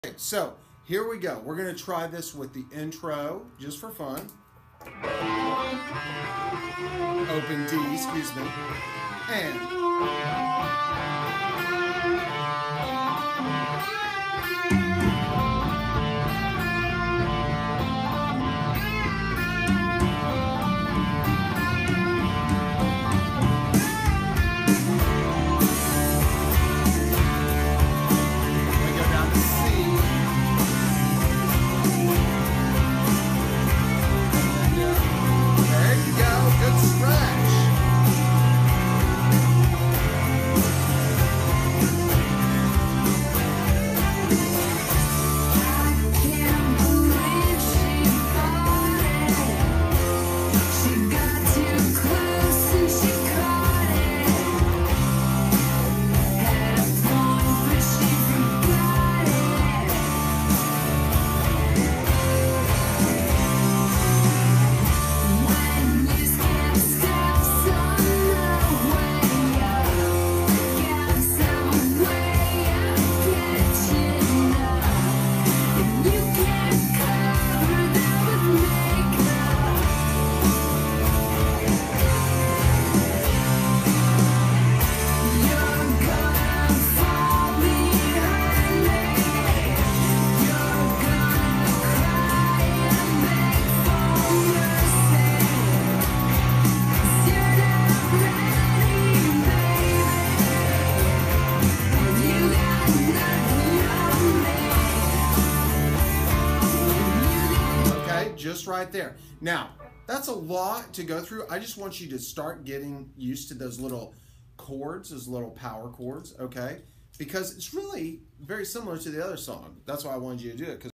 Okay, so here we go. We're going to try this with the intro just for fun. Open D, excuse me. And just right there. Now, that's a lot to go through. I just want you to start getting used to those little chords, those little power chords, okay? Because it's really very similar to the other song. That's why I wanted you to do it.